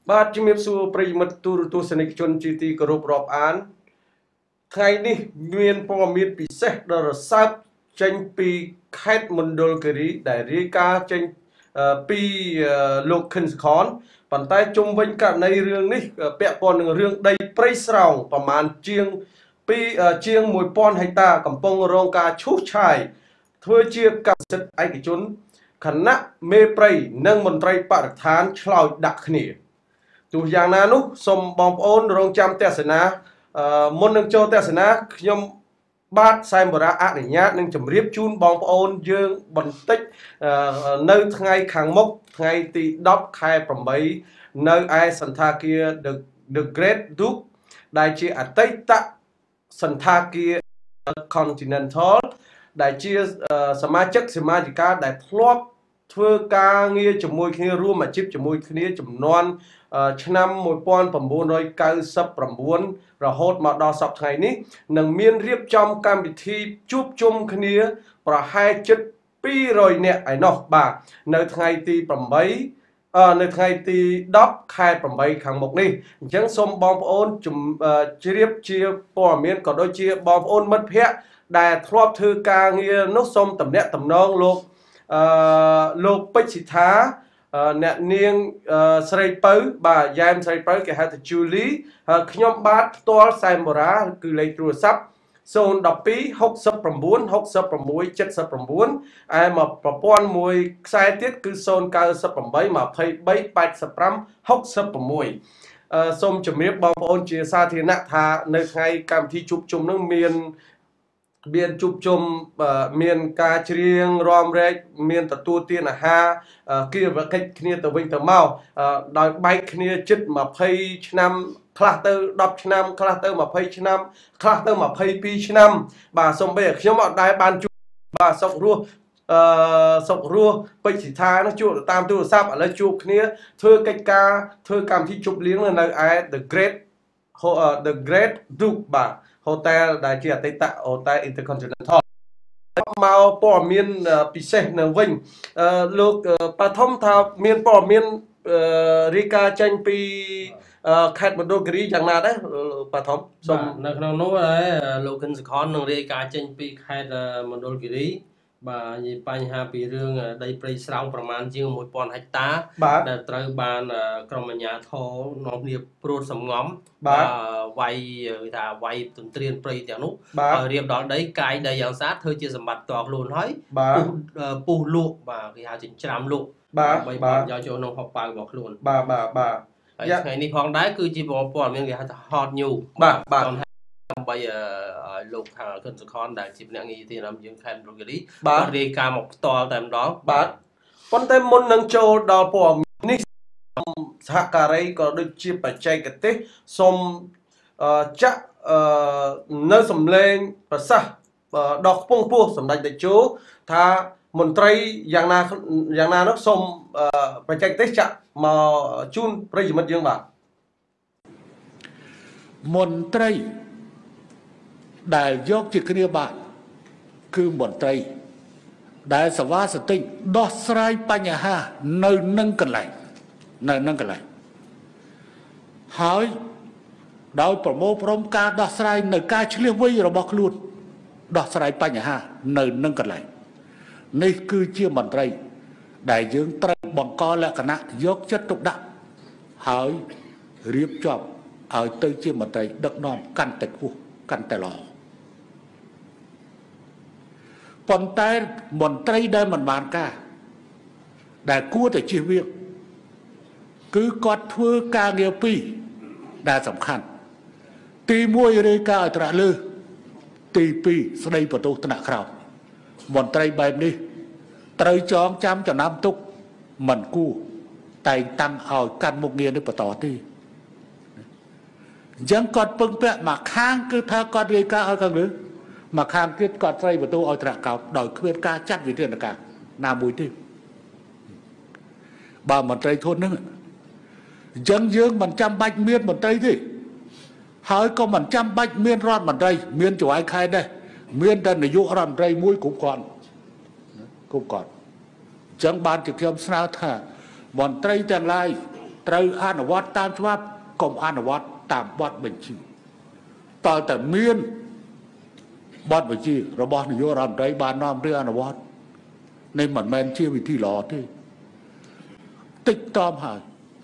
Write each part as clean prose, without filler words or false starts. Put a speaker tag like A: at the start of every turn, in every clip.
A: បាទជំរាបសួរប្រិយមិត្តទូរទស្សនិកជនជាទីគោរពរាប់អានថ្ងៃនេះមានព័ត៌មានពិសេសដ៏រសើបចេញពីខេត្តមណ្ឌលគិរីដែលរាយការណ៍ចេញពីលោកខិនសខនប៉ុន្តែជុំវិញករណីរឿងនេះពាក់ព័ន្ធនឹងរឿងដីព្រៃស្រោងប្រមាណជាង1000ហិកតាកំពុងរងការឈូសឆាយធ្វើជាកម្មសិទ្ធិឯកជនគណៈមេព្រៃនិងមន្ត្រីបរិស្ថានឆ្លោយដាក់គ្នាទោះយ៉ាងណានោះសូមបងប្អូនរងចាំទស្សនាមុននឹងចូលទស្សនាខ្ញុំបាទសែមបរាអនុញ្ញាតនឹងជម្រាបជូនបងប្អូនយើងបន្តិចនៅថ្ងៃខាងមុខថ្ងៃទី10ខែ8នៅឯសន្តាគារ The Great Duke ដែលជាអតីតសន្តាគារ Continental ដែលជាសមាជិកសមាជិកាដែលធ្លាប់ធ្វើការងារជាមួយគ្នារួមអាជីពជាមួយគ្នាចំនួនឆ្នាំ1999រហូតមកដល់សប្តាហ៍ថ្ងៃនេះនឹងមានរៀបចំកម្មវិធីជួបជុំគ្នាប្រហែលជិត200នាក់ឯណោះបាទនៅថ្ងៃទី8នៅថ្ងៃទី10ខែ8ខាងមុខនេះអញ្ចឹងសូមបងប្អូនជ្រាបជាព័ត៌មានក៏ដូចជាបងប្អូនមិត្តភ័ក្តិដែលធ្លាប់ធ្វើការងារនោះសូមតំណាក់តំណងលោកពេជ្រសិដ្ឋាអ្នកនាងស្រីពៅបាទយ៉ែមស្រីពៅគេហៅថា Julie ហើយខ្ញុំបាទផ្ទាល់សែមបូរ៉ាគឺលេខទូរស័ព្ទ012 69 66 79ឯមកប្រព័ន្ធមួយខ្សែទៀតគឺ098 23 85 66សូមជម្រាបបងប្អូនជាសាធារណៈថានៅថ្ងៃកម្មវិធីជួបជុំនឹងមានជួបជុំមានការច្រៀងរាំរែកមានទទួលទានអាហារគៀវកិច្ចគ្នាទៅវិញទៅមកដោយបែកគ្នាជិត20ឆ្នាំខ្លះទៅ10ឆ្នាំខ្លះទៅ20ឆ្នាំខ្លះទៅ22ឆ្នាំបាទសូម្បីតែខ្ញុំអត់ដែលបានជួបបាទសុករស់ពេជ្រសិដ្ឋានោះជួបតាមទូរស័ព្ទឥឡូវជួបគ្នាធ្វើកិច្ចការធ្វើកម្មវិធីជប់លៀងនៅឯ The Great Duke បាទHotel ដែលជាអតីត Hotel Intercontinental មកព័ត៌មានពិសេសនៅវិញលោកបឋមថាមានព័ត៌មានរាយការណ៍ចេញពីខេត្តមណ្ឌលគិរីយ៉ាងណាដែរបឋមសូម
B: នៅក្នុងនោះលោកខិនសខននឹងរាយការណ៍ចេញពីខេត្តមណ្ឌលគិរីបាទនិយាយបញ្ហាពីរឿងដីព្រៃស្រោងប្រមាណជាង1000ហិកតាដែលត្រូវបានក្រុមអាជ្ញាធរនាំគ្នាព្រួតសំងំវាយគេថាវាយទន្ទ្រានព្រៃទាំងនោះឲ្យរៀបដល់ដីកាយដីយ៉ាងស្អាតធ្វើជាសម្បត្តិផ្ទាល់ខ្លួនហើយពុះលក់បាទគេហៅចិញ្ច្រាំលក់ដើម្បីបានយកចូលក្នុងហបប៉ៅរបស់ខ្លួន
A: បាទ
B: ហើយថ្ងៃនេះផងដែរគឺជាព័ត៌មានគេហៅថា hot news
A: បាទ
B: ដើម្បីលោកខាងខិនសខនដែលជាភ្នាក់ងារទីនំយើងខេត្តមណ្ឌលគិរីបាទរាយការណ៍មកផ្ទាល់តែម្ដង
A: បាទប៉ុន្តែមុននឹងចូលដល់ព័ត៌មាននេះសហការីក៏ដូចជាបច្ចេកទេសសូមចាក់នៅសម្លេងប្រសាសន៍ដល់ខ្ពង់ខ្ពស់សម្ដេចតេជោថាមន្ត្រីយ៉ាងណានោះសូមបច្ចេកទេសចាក់មកជូនប្រិយមិត្តយើងបាទ
C: មន្ត្រីដែលយកជាគ្រាបាទគឺមន្ត្រីដែលសវាសតិដោះស្រាយបញ្ហានៅនឹងកន្លែងហើយដោយប្រមូលផ្ដុំការដោះស្រាយនៅការឆ្លៀសវៃរបស់ខ្លួនដោះស្រាយបញ្ហានៅនឹងកន្លែងនេះគឺជាមន្ត្រីដែលយើងត្រូវបង្កលក្ខណៈយកចិត្តទុកដាក់ហើយរៀបចំឲ្យទៅជាមន្ត្រីដឹកនាំកាន់តែខ្ពស់កាន់តែល្អប៉ុន្តែមន្ត្រីដែលមិនបានការដែលគួរតែជៀសវាងគឺគាត់ធ្វើការងារពីរដែលសំខាន់ទី1រាយការណ៍ឲ្យត្រាស់លើទី2ស្ដីបន្ទោសថ្នាក់ក្រោមមន្ត្រីបែបនេះត្រូវចងចាំចំណាំទុកមិនគួរតែងតាំងឲ្យកាន់មុខងារនេះបន្តទេអញ្ចឹងគាត់ពឹងពាក់មកខាងគឺថាគាត់រាយការណ៍ឲ្យខាងលើមកខាងទៀតគាត់ស្ដីបន្ទោសឲ្យត្រាស់ក្រោមដោយគ្មានការចាត់វិធានការណាមួយទេបើមន្ត្រីធនហ្នឹងអញ្ចឹងយើងមិនចាំបាច់មានមន្ត្រីទេហើយក៏មិនចាំបាច់មានរដ្ឋមន្ត្រីមានចៅឯកខេត្តដែរមានតែនាយករដ្ឋមន្ត្រីមួយគ្រប់គ្រាន់អញ្ចឹងបានជាខ្ញុំស្នើថាមន្ត្រីទាំងឡាយត្រូវអនុវត្តតាមច្បាប់កុំអនុវត្តតាមបទបញ្ជាតើតែមានបទបញ្ជារបស់នាយករដ្ឋមន្ត្រីបាននាំរឿងអនុវត្តនេះមិនមែនជាវិធីល្អទេតិចតមហើយ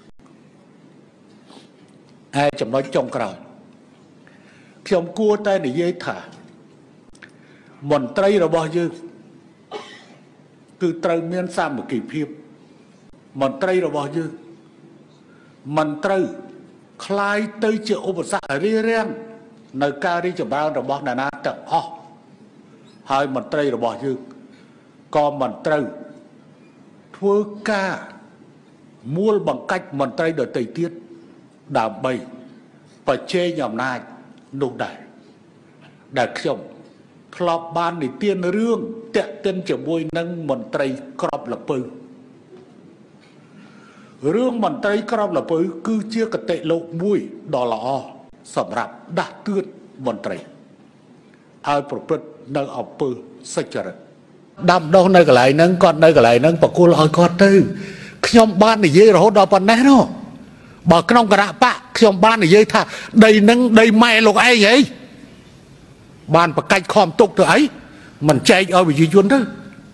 C: ហើយចំណុចចុងក្រោយខ្ញុំគួរតែនិយាយថាមន្ត្រីរបស់យើងគឺត្រូវមានសាមគ្គីភាពមន្ត្រីរបស់យើងមិនត្រូវคล้ายទៅជាឧបសគ្គរារាំងនៅការរីកចម្រើនរបស់អ្នកណាទាំងអស់ហើយមន្ត្រីរបស់យើងក៏មិនត្រូវធ្វើការមូលបង្កាច់មន្ត្រីដទៃទៀតដើម្បីបញ្ចេញអំណាចនោះដែលខ្ញុំធ្លាប់បាននិទានរឿងតាក់ទិនជាមួយនឹងមន្ត្រីក្របល្ពៅរឿងមន្ត្រីក្របល្ពៅគឺជាគតិលោកមួយដ៏ល្អសម្រាប់ដាស់តឿនមន្ត្រីឲ្យប្រព្រឹត្តនៅអំពើសុចរិតដាំដុះនៅកន្លែងហ្នឹងគាត់នៅកន្លែងហ្នឹងបកគលឲ្យគាត់ទៅខ្ញុំបាននិយាយរហូតដល់ប៉ុណ្ណេះនោះបើក្នុងគណៈបកខ្ញុំបាននិយាយថាដីហ្នឹងដីម៉ែលោកឯងហីបានប្រកាច់ខំទុកទៅអីមិនចែកឲ្យប្រជាជនទៅ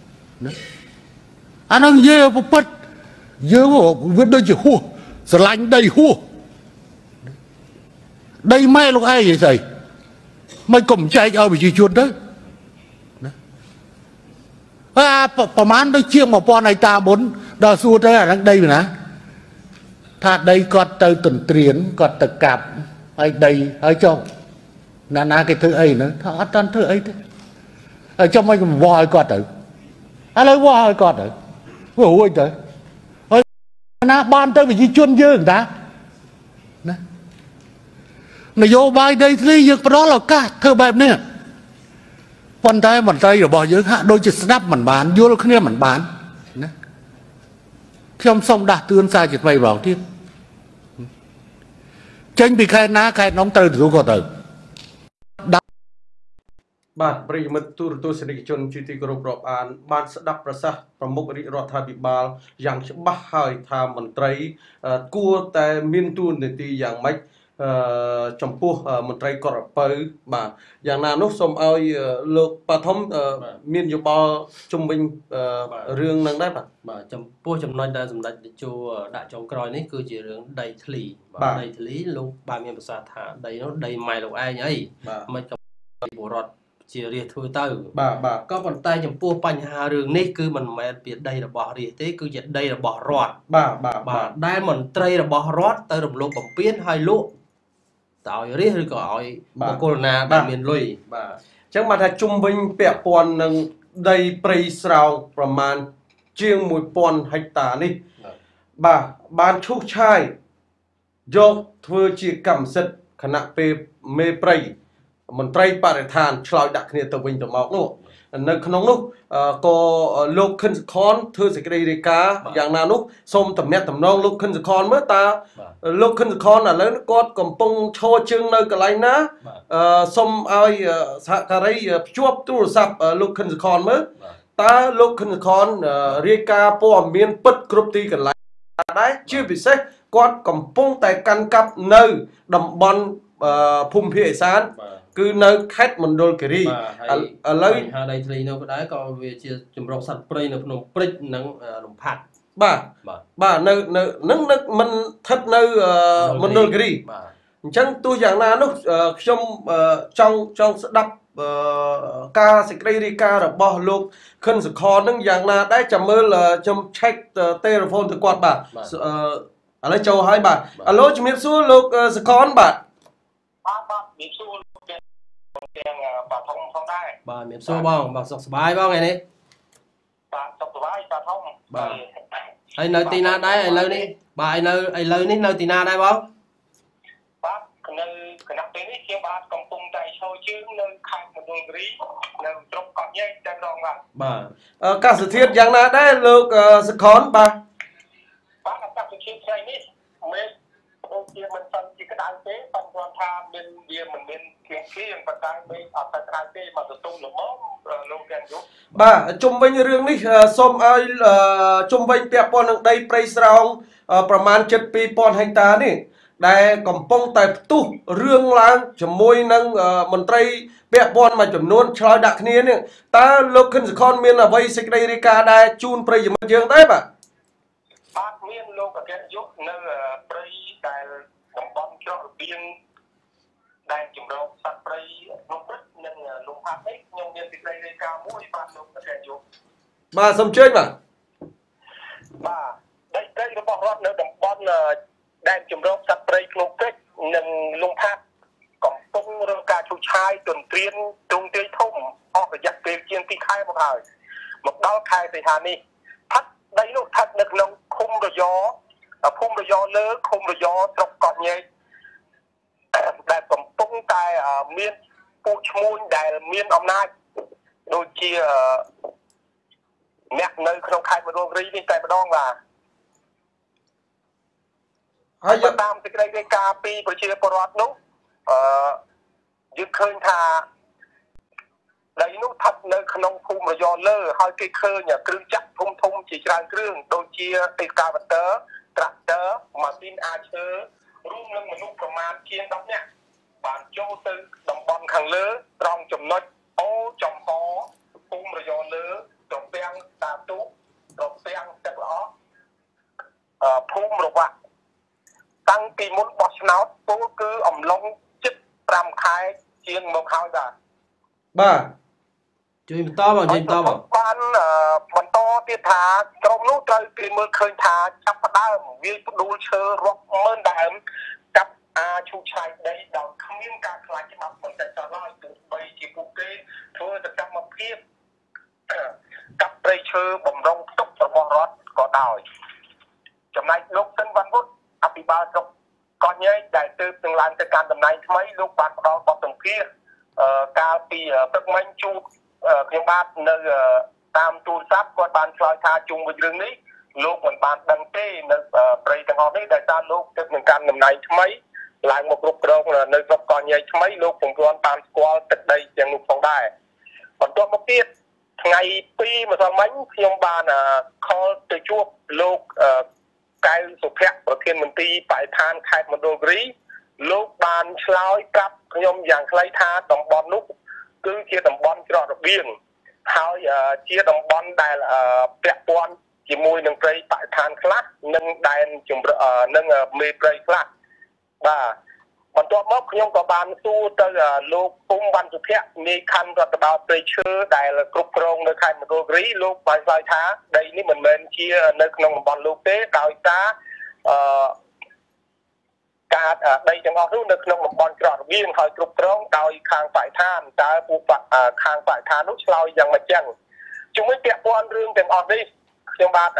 C: អានោះនិយាយប្រពិតយើងវាដូចជាហួសស្រឡាញ់ដីហួសដីម៉ែលោកឯងហីស្អីមិនកុំចែកឲ្យប្រជាជនទៅប្រហែលដូចជាង 1000 ហិកតាមុនដល់សួរទៅអាហ្នឹងដីពីណាថាដីគាត់ទៅទន្ទ្រានគាត់ទៅកាប់ហើយដីហើយចុះណាគេធ្វើអីហ្នឹងថាអត់តាន់ធ្វើអីទេហើយចុះមិនវាស់ឲ្យគាត់ទៅឥឡូវវាស់ឲ្យគាត់ទៅវារួចទៅហើយណាបានទៅប្រជាជនយើងតាណានយោបាយដីធ្លីយើងផ្ដល់ឱកាសធ្វើបែបនេះប៉ុន្តែមន្ត្រីរបស់យើងហាក់ដូចជាស្ដាប់មិនបានយល់គ្នាមិនបានណាខ្ញុំសូមដាស់តឿនសារជាថ្មីម្ដងទៀតចេញពីខេត្តណាខេត្តនោះត្រូវទទួលក៏ទៅ
A: បាទប្រិយមិត្តទូរទស្សនិកជនជាទីគោរពរាប់អានបានស្ដាប់ប្រសាសន៍ប្រមុខរាជរដ្ឋាភិបាលយ៉ាងច្បាស់ហើយថាមន្ត្រីគួរតែមានទួនាទីយ៉ាងម៉េចចំពោះមន្ត្រីករបពៅបាទយ៉ាងណានោះសូមឲ្យលោកប៉ាធំមានយោបល់ជំវិញរឿងនឹងដែរ
B: បាទចំពោះចំណុចដែលសម្ដេចតេជោដាក់ចុងក្រោយនេះគឺជារឿងដីធ្លីបាទដីធ្លីលោកបានមានប្រសាសន៍ថាដីនោះដីម៉ែលោកឯងអីមិនក៏ពលរដ្ឋជារាជធ្វើទៅ
A: បាទ
B: ក៏ប៉ុន្តែចំពោះបញ្ហារឿងនេះគឺមិនមែនពីដីរបស់រាជទេគឺជាដីរបស់រដ្ឋ
A: បាទ
B: ដែលមន្ត្រីរបស់រដ្ឋទៅរំលោភបំពានឲ្យលោកតើឲ្យរាជឬក៏ឲ្យបុគ្គលណាដែលមានលុយ
A: បាទអញ្ចឹងបានថាជុំវិញពាក់ព័ន្ធនឹងដីព្រៃស្រោងប្រមាណជាង 1000 ហិកតានេះបាទបានឈូសឆាយយកធ្វើជាកម្មសិទ្ធិគណៈពេលមេព្រៃមន្ត្រីបរិស្ថានឆ្លើយដាក់គ្នាទៅវិញទៅមកនោះនៅក្នុងនោះក៏លោកខិនសខនធ្វើសេចក្តីរាយការណ៍យ៉ាងណានោះសូមតំណាក់តំណងលោកខិនសខនមើលតើលោកខិនសខនឥឡូវគាត់កំពុងឈរជើងនៅកន្លែងណាសូមឲ្យសហការីភ្ជាប់ទូរស័ព្ទលោកខិនសខនមើលតើលោកខិនសខនរាយការណ៍ព័ត៌មានពិតគ្រប់ទីកន្លែងដែរជាពិសេសគាត់កំពុងតែកាន់កាប់នៅតំបន់ភូមិភាគឦសានគឺនៅខេត្តមណ្ឌលគិរីឥឡូវ
B: ហាដីធ្លីនោះក៏ដែរក៏វាជាចម្រុះសត្វព្រៃនៅភ្នំព្រិចនិងរំផាត់
A: បាទនៅនឹងមិនស្ថិតនៅមណ្ឌលគិរីអញ្ចឹងទោះយ៉ាងណានោះខ្ញុំចង់ស្ដាប់ការសេចក្តីរាយការណ៍របស់លោកខិនសខននឹងយ៉ាងណាដែរចាំមើលខ្ញុំ check ទេលេហ្វូនទៅគាត់បាទឥឡូវចូលហើយបាទអាឡូជំរាបសួរលោកសខនបាទ
D: ជំរាបសួរទាំងបាទធំផងដែរ
B: បាទជំរាបសួរបងសុខសប្បាយបងថ្ងៃនេះ
D: បាទសុខសប្បាយបាទធំ
B: បាទហើយនៅទីណាដែរឥឡូវនេះបាទឥឡូវនេះនៅទីណាដែរបង
D: បាទនៅគណៈពេលនេះជាបាទកំពុងតែឈរជើងនៅខេត្តមណ្ឌលគិរីនៅស្រុកកោះញែកតែម្ដង
A: បាទកាសធាតុយ៉ាងណាដែរលោកសខនបាទ
D: អាកាសធាតុថ្ងៃនេះមេដូចជាមិនសូវជាក្តៅទេប៉ុន្តែថាមានវាមិនមានគ្រឿងប៉ុន្តែមេអត់ទៅក្តៅទេមកទទុំល្មមលោកទាំងយុ
A: បាទជុំវិញរឿងនេះសូមឲ្យជុំវិញពាក់ព័ន្ធនឹងដីព្រៃស្រោងប្រមាណ7,200 ហិកតានេះដែលកំពុងតែផ្ទុះរឿងឡើងជាមួយនឹងមន្ត្រីពាក់ព័ន្ធមួយចំនួនឆ្លើយដាក់គ្នានេះតើលោកខិនសុខនមានអ្វីសេចក្តីរាយការណ៍ដែរជូនប្រិយមិត្តយើងដែរបាទ
D: មានលោកអគ្គនាយកនៅព្រៃដែលតំបន់ច្រករបៀងដែលជំរកសត្វព្រៃក្នុងព្រឹកនិងលំហាត់នេះខ្ញុំមានសេចក្តីរាយការណ៍មួយបាទលោកអគ្គនាយក
A: បាទសូមជើញបាទ
D: ដីព្រៃរបស់រដ្ឋនៅតំបន់ដែលជំរកសត្វព្រៃក្នុងព្រឹកនិងលំហាត់កំពុងរងការឈូសឆាយទន្ទ្រានទ្រង់ទ្រាយធំអស់រយៈពេលជាង2 ខែមកហើយមកដល់ខែសីហានេះដីនោះស្ថិតនៅក្នុងឃុំរយភូមិរយលើឃុំរយស្រុកកោះញែកដែលកំពុងតែមានពួកឈ្មួញដែលមានអំណាចដូចជាអ្នកនៅក្នុងខេត្តមណ្ឌលគិរីនេះតែម្ដងបាទហើយតាមសេចក្តីរាយការណ៍ពីប្រជាពលរដ្ឋនោះយើងឃើញថាដីនោះស្ថិតនៅក្នុងភូមិរយលើហើយគេឃើញគ្រឿងจักរធំជាច្រើនគ្រឿងដូចជា excavator tractor ម៉ាស៊ីនអាឈើរួមនឹងមនុស្សប្រមាណជាង10នាក់បានចូលទៅតំបន់ខាងលើត្រង់ចំណុចអូចំហភូមិរយលើត្រពាំងតាទូត្រពាំងទឹកល្អភូមិរវ៉ាក់តាំងពីមុនបោះឆ្នោតពលគឺអំឡុង5 ខែជាងមកហើយ
A: បាទ
B: ជួយបន្តបងជួយបន្តបង
D: បានបន្តទៀតថាក្រុមនោះត្រូវគេមើលឃើញថាចាប់ផ្ដើមវាយផ្ដួលឈើរាប់ម៉ឺនដើមកាប់ឈូសឆាយដីដោយគ្មានការខ្លាចច្បាប់បន្តិចតឡើយទោះបីជាពួកគេធ្វើសកម្មភាពកាប់ព្រៃឈើបំរុងទុករបស់រដ្ឋក៏ដោយចំណែកលោកសិនវណ្ណវុឌ្ឍអភិបាលស្រុកកោះញែកដែលទើបនឹងឡើងទៅកាន់តំណែងថ្មីលោកបានផ្ដល់បទសម្ភាសន៍កាលពីព្រឹកមិញជួបខ្ញុំបាទនៅតាមទូរស័ព្ទគាត់បានឆ្លើយថាជុំវិញរឿងនេះលោកមិនបានដឹងទេនៅព្រៃទាំងអស់នេះដែលតាមលោកទើបនឹងកាន់តំណែងថ្មីឡើងមកគ្រប់គ្រងនៅស្រុកកោះញែកថ្មីលោកពុំទាន់បានស្គាល់ទឹកដីទាំងនោះផងដែរបន្ទាប់មកទៀតថ្ងៃ2ម្សិលមិញខ្ញុំបានខលទៅជួបលោកកៅសុភ័ក្រប្រធានមន្ត្រីបរិស្ថានខេត្តមណ្ឌលគិរីលោកបានឆ្លើយប្រាប់ខ្ញុំយ៉ាងខ្លីថាតំបន់នោះគឺជាតំបន់ច្រករបៀងហើយជាតំបន់ដែលពាក់ព័ន្ធជាមួយនឹងព្រៃបរិស្ថានខ្លះនិងដែនជំរកនិងមេព្រៃខ្លះបាទបន្ទាប់មកខ្ញុំក៏បានសួរទៅលោកភូមិវណ្ណសុភ័ក្រនាយខណ្ឌរដ្ឋបាលព្រៃឈើដែលគ្រប់គ្រងនៅខេត្តមណ្ឌលគិរីលោកបានឆ្លើយថាដីនេះមិនមែនជានៅក្នុងតំបន់លោកទេដោយសារការដីទាំងអស់នោះនៅក្នុងតំបន់ច្រករបៀងហើយគ្រប់គ្រងដោយខាងបរិស្ថានតើពួកខាងបរិស្ថាននោះឆ្លើយយ៉ាងម៉េចចឹងជាមួយពាក់ព័ន្ធរឿងទាំងអស់នេះខ្ញុំបាន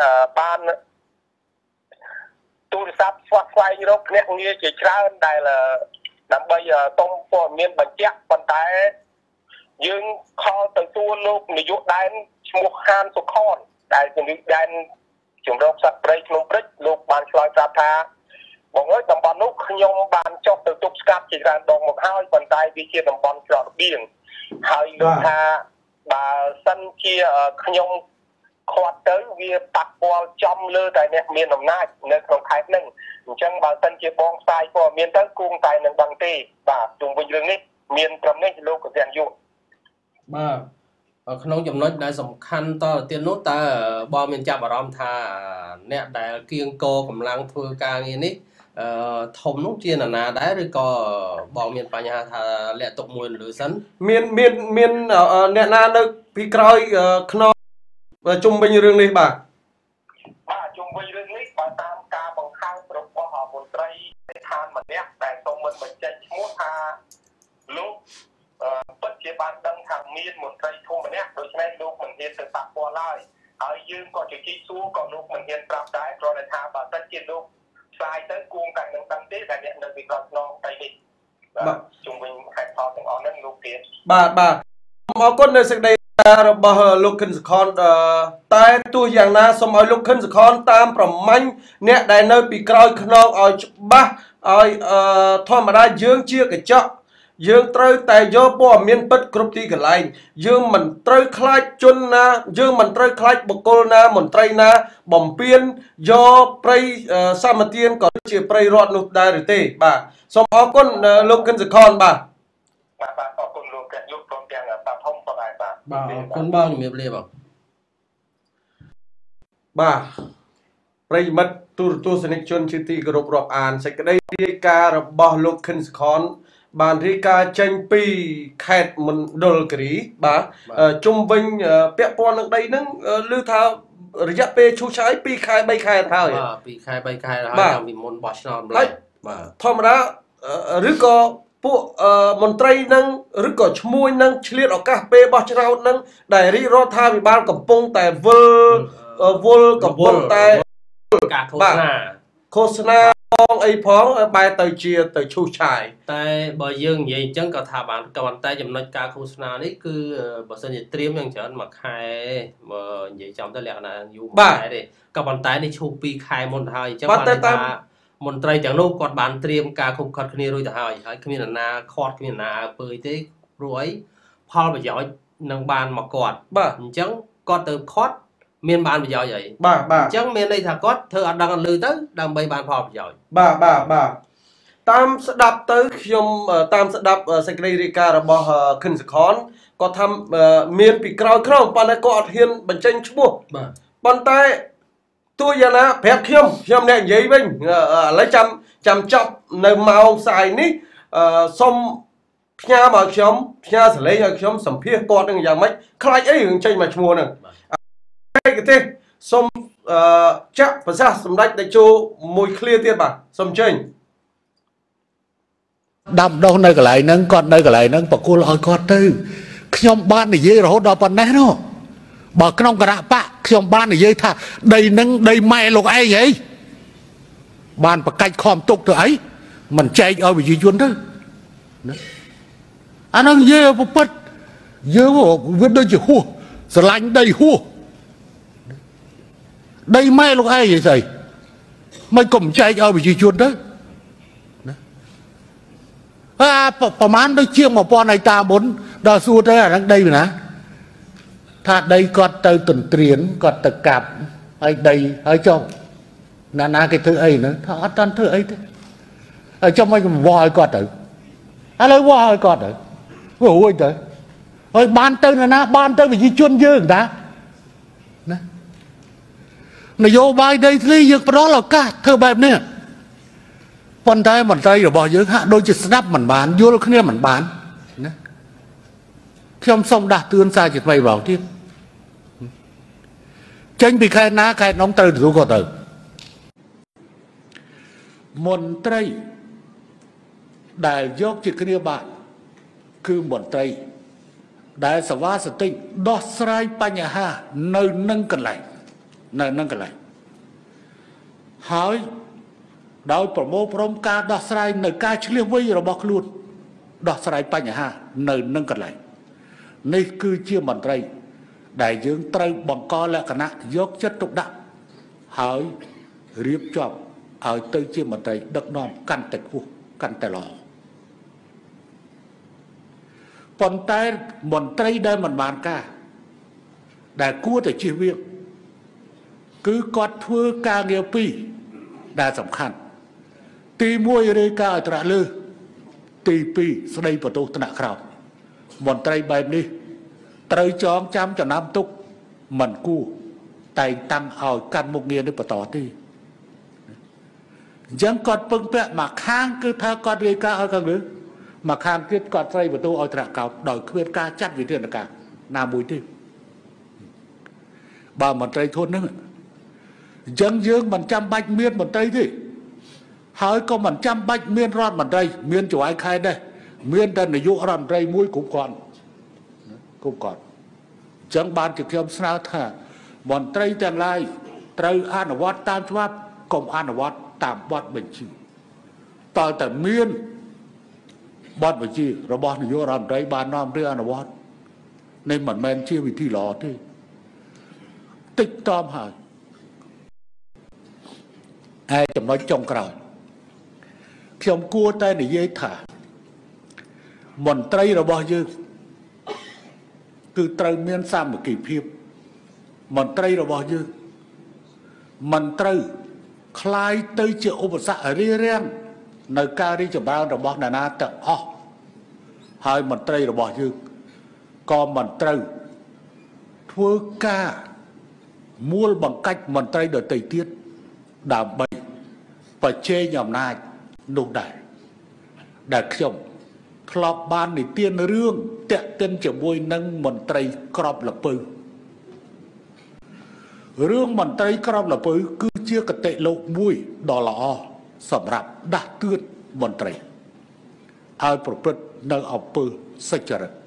D: ទូរស័ព្ទស្វែងរកភ្នាក់ងារជាច្រើនដែលដើម្បីសុំព័ត៌មានបញ្ជាក់ប៉ុន្តែយើងខលទៅសួរលោកនាយកដែនឈ្មោះហានសុខនដែលជានាយកដែនជំរកសត្វព្រៃក្នុងព្រឹកលោកបានឆ្លើយប្រាប់ថាបងអើយតំបន់នោះខ្ញុំបានចុះទៅទប់ស្កាត់ជាច្រើនដងមកហើយប៉ុន្តែវាជាតំបន់ច្រករបៀងហើយលោកថាបើសិនជាខ្ញុំខាត់ទៅវាប៉ះពាល់ចំលើតែអ្នកមានអំណាចនៅក្នុងខេត្តហ្នឹងអញ្ចឹងបើសិនជាបងផ្សាយព័ត៌មានទៅគួងតែនឹងដឹងទេបាទជុំវិញរឿងនេះមានត្រឹមនេះលោកកសិនយុ
B: បាទក្នុងចំណុចដែលសំខាន់តទៅទៀតនោះតើបងមានចាប់អារម្មណ៍ថាអ្នកដែលគៀងកកម្លាំងធ្វើការងារនេះធំនោះជានរណាដែរឬក៏បងមានបញ្ហាថាលាក់ទុកមួយលើសិន
A: មានអ្នកណានៅពីក្រោយខ្នងជុំវិញរឿងនេះបាទ
D: ជុំវិញរឿងនេះបើតាមការបង្ខំរបស់មន្ត្រីស្ថានម្នាក់ដែលសូមមិនបញ្ចេញឈ្មោះថាលោកពិតជាបានដឹងថាមានមន្ត្រីធំម្នាក់ដូច្នេះលោកមិនហ៊ានទៅប៉ះពាល់ឡើយហើយយើងក៏ជជែកសួរក៏លោកមិនហ៊ានប្រាប់ដែរព្រោះថាបើសិនជាលោកផ្សាយទៅគួងតែនឹងដឹងទេតែអ្នកនៅពីក្រោយខ្នងតែនេះបាទជុំវិញហេតុផលទាំងអស់ហ្នឹងលោកទៀត
A: បាទសូមអរគុណនៅសេចក្តីរបស់លោកខិនសុខនតែទោះយ៉ាងណាសូមឲ្យលោកខិនសុខនតាមប្រមាញ់អ្នកដែលនៅពីក្រោយខ្នងឲ្យច្បាស់ឲ្យធម្មតាយើងជាកញ្ចក់យើងត្រូវតែយកព័ត៌មានពិតគ្រប់ទីកន្លែងយើងមិនត្រូវខ្លាចជនណាយើងមិនត្រូវខ្លាចបុគ្គលណាមន្ត្រីណាបំពេញយកព្រៃសម្បទានក៏ជាព្រៃរដ្ឋនោះដែរឬទេបាទសូមអរគុណលោកគិនសខនបាទ
D: បាទអរគុណលោកទាំងយុគព្រមទាំងតាធំផងដែរបាទ
B: អរគុណបងជំរាបលាបង
A: បាទប្រិយមិត្តទូរទស្សនិកជនជាទីគោរពរាប់អានសេចក្តីរាយការណ៍របស់លោកខិនសខនបានរាយការណ៍ចេញពីខេត្តមណ្ឌលគិរីបាទជុំវិញពាក់ព័ន្ធនឹងដីហ្នឹងឮថារយៈពេលឈូសឆាយ2ខែ3ខែទៅហើយ
B: បាទ2ខែ3ខែទៅហើយតាំងពីមុនបោះឆ្នោតម្ល៉េះ
A: បាទធម្មតាឬក៏ពួកមន្ត្រីនឹងឬក៏ឈ្មួញនឹងឆ្លៀតឱកាសពេលបោះឆ្នោតនឹងដែលរាជរដ្ឋាភិបាលកំពុងតែវល់កំពុងតែ
B: ការ
A: ឃោសនាផងអីផងបែរទៅជាទៅឈូសឆាយ
B: តែបើយើងនិយាយអញ្ចឹងក៏ថាបានក៏ប៉ុន្តែចំណុចការឃោសនានេះគឺបើសិនជាត្រៀមយ៉ាងច្រើនមួយខែបើនិយាយចំទៅលក្ខណៈយូរខែទេក៏ប៉ុន្តែនេះឈូស2ខែមុនទៅហើយអញ្ចឹងបានថាមន្ត្រីទាំងនោះគាត់បានត្រៀមការខុបខិតគ្នារួចទៅហើយគ្មាននរណាខាត់គ្មាននរណាអើពើទេព្រោះអីផលប្រយោជន៍នឹងបានមកគាត់
A: បាទ
B: អញ្ចឹងគាត់ទៅខាត់មានបានប្រយោជន៍អី
A: បាទ
B: អញ្ចឹងមានន័យថាគាត់ធ្វើអត់ដឹងអត់ឮទៅដើម្បីបានផលប្រយោជន៍
A: បាទតាមស្ដាប់ទៅខ្ញុំតាមស្ដាប់សេចក្តីរាយការណ៍របស់ខិនសខនគាត់ថាមានពីក្រោយក្រោមប៉ុន្តែគាត់អត់ហ៊ានបញ្ចេញឈ្មោះ
B: បាទ
A: ប៉ុន្តែទោះយ៉ាងណាប្រាប់ខ្ញុំអ្នកនិយាយវិញឥឡូវចាំចប់នៅម៉ោងផ្សាយនេះសូមផ្ញើមកខ្ញុំផ្ញើសលេងឲ្យខ្ញុំសម្ភាសគាត់នឹងយ៉ាងម៉េចខ្លាចអីរឿងចេញមកឈ្មោះហ្នឹងឯកទេសសូមចាក់ប្រសាសន៍សម្ដេចតេជោមួយឃ្លាទៀតបាទសូមចេញ
C: ដាំដុះនៅកន្លែងហ្នឹងគាត់នៅកន្លែងហ្នឹងបកគលឲ្យគាត់ទៅខ្ញុំបាននិយាយរហូតដល់ប៉ុណ្ណេះនោះបើក្នុងគណៈបកខ្ញុំបាននិយាយថាដីនឹងដីម៉ែលោកឯងហីបានប្រកាច់ខំទុកទៅអីមិនចែកឲ្យប្រជាជនទៅអានោះនិយាយប្រពន្ធយើងវាដូចជាហួសស្រឡាញ់ដីហួសដីម៉ែលោកឯងហីស្អីមិនកុំចែកឲ្យប្រជាជនទៅប្រហែលដូចជាង1000ហិកតាមុនដល់សួរទៅអាហ្នឹងដីពីណាថាដីគាត់ទៅទន្ទ្រានគាត់ទៅកាប់ហើយដីហើយចុះណាគេធ្វើអីហ្នឹងថាអត់តាន់ធ្វើអីទេហើយចុះមិនវល់ឲ្យគាត់ទៅឥឡូវវល់ឲ្យគាត់ទៅវារួចទៅហើយបានទៅណាបានទៅប្រជាជនយើងតាណានយោបាយដីធ្លីយើងផ្ដល់ឱកាសធ្វើបែបនេះប៉ុន្តែមន្ត្រីរបស់យើងហាក់ដូចជាស្ដាប់មិនបានយល់គ្នាមិនបានណាខ្ញុំសូមដាស់តឿនសារជាថ្មីម្ដងទៀតចេញពីខេត្តណាខេត្តនោះត្រូវទទួលគាត់ទៅមន្ត្រីដែលយកជាគ្នាបាទគឺមន្ត្រីដែលសវាសតិដោះស្រាយបញ្ហានៅនឹងកន្លែងហើយដោយប្រមូលផ្ដុំការដោះស្រាយនៅការឆ្លៀសវៃរបស់ខ្លួនដោះស្រាយបញ្ហានៅនឹងកន្លែងនេះគឺជាមន្ត្រីដែលយើងត្រូវបង្កលក្ខណៈយកចិត្តទុកដាក់ហើយរៀបចំឲ្យទៅជាមន្ត្រីដឹកនាំកាន់តែខ្ពស់កាន់តែល្អប៉ុន្តែមន្ត្រីដែលមិនបានការដែលគួរតែជៀសវាងគឺគាត់ធ្វើការងារពីរដែលសំខាន់ទី1រាយការណ៍ឲ្យត្រាស់លើទី2ស្ដីបន្ទោសថ្នាក់ក្រោមមន្ត្រីបែបនេះត្រូវចងចាំចំណាំទុកមិនគួរតែងតាំងឲ្យកាន់មុខងារនេះបន្តទេអញ្ចឹងគាត់ពឹងពាក់មកខាងគឺថាគាត់រាយការណ៍ឲ្យខាងលើមកខាងទៀតគាត់ស្ដីបន្ទោសឲ្យថ្នាក់ក្រោមដោយគ្មានការចាត់វិធានការណាមួយទេបើមន្ត្រីធនហ្នឹងអញ្ចឹងយើងមិនចាំបាច់មានមន្ត្រីទេហើយក៏មិនចាំបាច់មានរដ្ឋមន្ត្រីមានចៅហ្វាយខេត្តដែរមានតែនាយករដ្ឋមន្ត្រីមួយគ្រប់គ្រាន់អញ្ចឹងបានជាខ្ញុំស្នើថាមន្ត្រីទាំងឡាយត្រូវអនុវត្តតាមច្បាប់កុំអនុវត្តតាមបទបញ្ជាតើតែមានបទបញ្ជារបស់នាយករដ្ឋមន្ត្រីបាននាំរឿងអនុវត្តនេះមិនមែនជាវិធីល្អទេតិចតមហើយហើយចំណុចចុងក្រោយខ្ញុំគួរតែនិយាយថាមន្ត្រីរបស់យើងគឺត្រូវមានសាមគ្គីភាពមន្ត្រីរបស់យើងមិនត្រូវคล้ายទៅជាឧបសគ្គរារាំងនៅការរីកចម្រើនរបស់អ្នកណាទាំងអស់ហើយមន្ត្រីរបស់យើងក៏មិនត្រូវធ្វើការមូលបង្កាច់មន្ត្រីដទៃទៀតដើម្បីបញ្ចេញអំណាចនោះដែលខ្ញុំធ្លាប់បាននិទានរឿងតាក់ទិនជាមួយនឹងមន្ត្រីក្របលពៅរឿងមន្ត្រីក្របលពៅគឺជាគតិលោកមួយដ៏ល្អសម្រាប់ដាស់តឿនមន្ត្រីឲ្យប្រព្រឹត្តនៅអំពើសុចរិត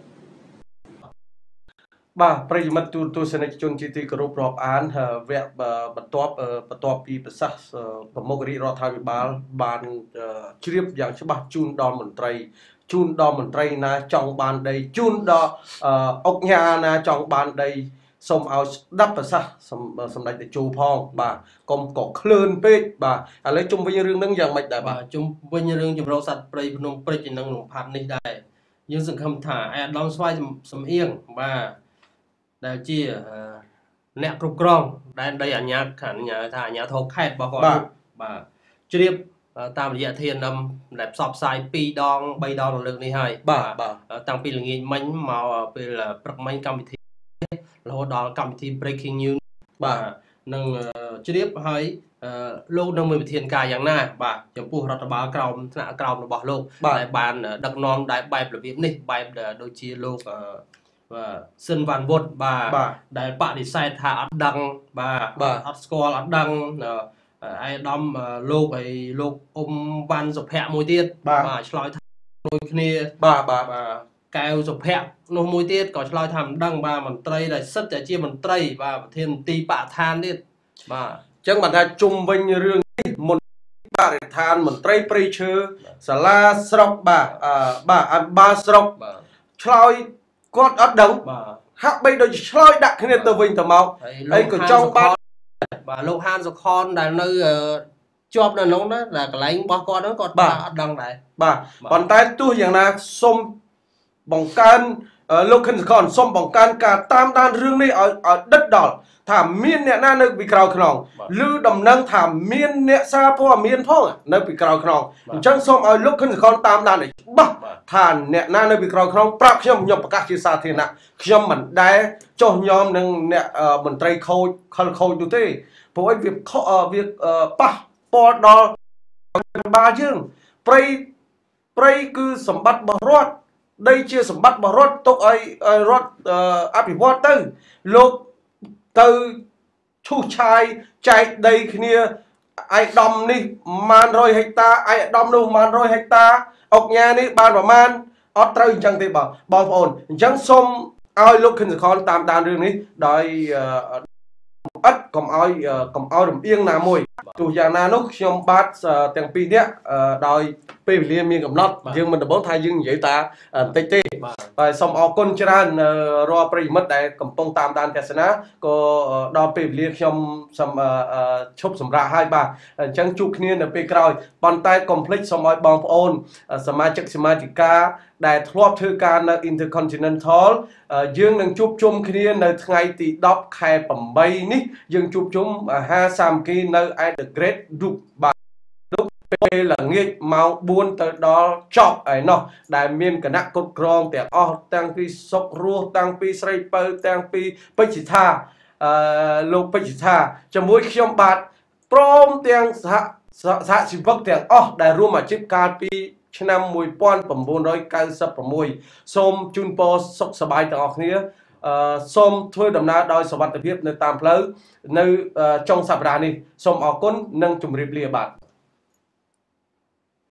A: បាទប្រិយមិត្តទូទស្សនិកជនជាទីគោរពរាប់អានវគ្គបន្ទាប់ពីប្រសាសន៍ប្រមុខរាជរដ្ឋាភិបាលបានជ្រាបយ៉ាងច្បាស់ជូនដល់មន្ត្រីណាចង់បានដីជូនដល់អង្គការណាចង់បានដីសូមឲ្យស្ដាប់ប្រសាសន៍សម្ដេចតេជោផងបាទកុំក៏ឃ្លឿនពេកបាទឥឡូវជុំវិញរឿងហ្នឹងយ៉ាងម៉េចដែរបាទ
B: ជុំវិញរឿងចម្រុះសត្វព្រៃភ្នំព្រិចនិងលំផាត់នេះដែរយើងសង្ឃឹមថាអាដាមស្វាយសំអៀងបាទដែលជាអ្នកគ្រប់គ្រងដែនដីអាជ្ញាថាអាជ្ញាធរខេត្តរបស់គាត់បាទជ្រាបតាមរយៈធាននំដែលផ្សព្វផ្សាយ2ដង3ដងនៅលើកនេះហើយ
A: បាទ
B: តាំងពីល្ងាចមិញមកពេលព្រឹកមិញកម្មវិធីរហូតដល់កម្មវិធី breaking news បាទនឹងជ្រាបហើយលោកនឹងមានវិធានការយ៉ាងណាបាទចំពោះរដ្ឋបាលក្រោមថ្នាក់ក្រោមរបស់លោកដែលបានដឹកនាំដែលបែបរបៀបនេះបែបដូចជាលោកស៊ិនវ៉ាន់វុតបាទដែលបដិសេធថាអត់ដឹងបាទអត់ស្គាល់អត់ដឹងអាយដាមលោកអីលោកអ៊ុំវ៉ាន់សុភ័ក្រមួយទៀតបាទឆ្លើយថាដូចគ្នា
A: បាទ
B: កែវសុភ័ក្រនោះមួយទៀតក៏ឆ្លើយថាមិនដឹងបាទមន្ត្រីដែលសិតតែជាមន្ត្រីបាទប្រធានមន្ទីរបរិស្ថានទៀតបាទ
A: អញ្ចឹងបានថាជុំវិញរឿងនេះមន្ត្រីបរិស្ថានមន្ត្រីព្រៃឈើសាលាស្រុកបាទអភិបាលស្រុកឆ្លើយគាត់អត់ដឹងហាក់បីដូចឆ្លើយដាក់គ្នាទៅវិញទៅមកហើយក៏ចង់
B: បាទលោកហានសុខនដែលនៅជាប់នៅក្នុងណាដែលកន្លែងរបស់គាត់ហ្នឹងគាត់អត់ដឹងដែរ
A: បាទប៉ុន្តែទោះយ៉ាងណាសូមបង្កើនលោកខិនសុខនសូមបង្កើនការតាមដានរឿងនេះឲ្យដិតដល់ថាមានអ្នកណានៅពីក្រោយខ្នងឬដំណឹងថាមានអ្នកសារព័ត៌មានផងនៅពីក្រោយខ្នងអញ្ចឹងសូមឲ្យលោកខិនសុខនតាមដានឲ្យច្បាស់ថាអ្នកណានៅពីក្រោយខ្នងប្រាប់ខ្ញុំប្រកាសជាសាធារណៈខ្ញុំមិនដែលចោះញោមនឹងអ្នកមន្ត្រីខូចខលខូចនោះទេព្រោះវាប៉ះពាល់ដល់បាលយើងព្រៃគឺសម្បត្តិរបស់រដ្ឋដីជាសម្បត្តិរបស់រដ្ឋទុកឲ្យរដ្ឋអភិវឌ្ឍទៅលោកទៅឈូសឆាយចែកដីគ្នាឯកឧត្តមនេះបាន100ហិកតាឯកឧត្តមនោះបាន100ហិកតាអង្គញានេះបានប្រមាណអត់ត្រូវអញ្ចឹងទេបងប្អូនអញ្ចឹងសូមឲ្យលោកខិនសុខនតាមដានរឿងនេះដោយអត់កុំឲ្យរំអៀងណាមួយទោះយ៉ាងណានោះខ្ញុំបាទទាំងពីរនាក់ដោយពេលវេលាមានកំណត់យើងមិនដំបងថាយើងនិយាយតាបន្តិចទេហើយសូមអរគុណច្រើនរាល់ប្រិយមិត្តដែលកំពុងតាមដានទស្សនាក៏ដល់ពេលវេលាខ្ញុំសូមឈប់សម្រាប់ហើយបាទអញ្ចឹងជួបគ្នានៅពេលក្រោយប៉ុន្តែកុំភ្លេចសូមឲ្យបងប្អូនសមាជិកសមាជិកាដែលធ្លាប់ធ្វើការនៅ Intercontinental យើងនឹងជួបជុំគ្នានៅថ្ងៃទី10ខែ8នេះយើងជួបជុំអាហារសាមគ្គីនៅឯ The Great Duke បាទពេលល្ងាចម៉ោង4ទៅដល់ចប់ឯណោះដែលមានគណៈគ្រប់គ្រងទាំងអស់ទាំងពីសុករស់ទាំងពីស្រីពៅទាំងពីពេជ្រថាលោកពេជ្រថាជាមួយខ្ញុំបាទព្រមទាំងសហជីវកទាំងអស់ដែលរួមអាជីពកាលពីឆ្នាំ1996សូមជូនពរសុខសប្បាយទាំងអស់គ្នាសូមធ្វើដំណើរដោយសុវត្ថិភាពនៅតាមផ្លូវនៅចុងសប្តាហ៍នេះសូមអរគុណនិងជម្រាបលាបាទ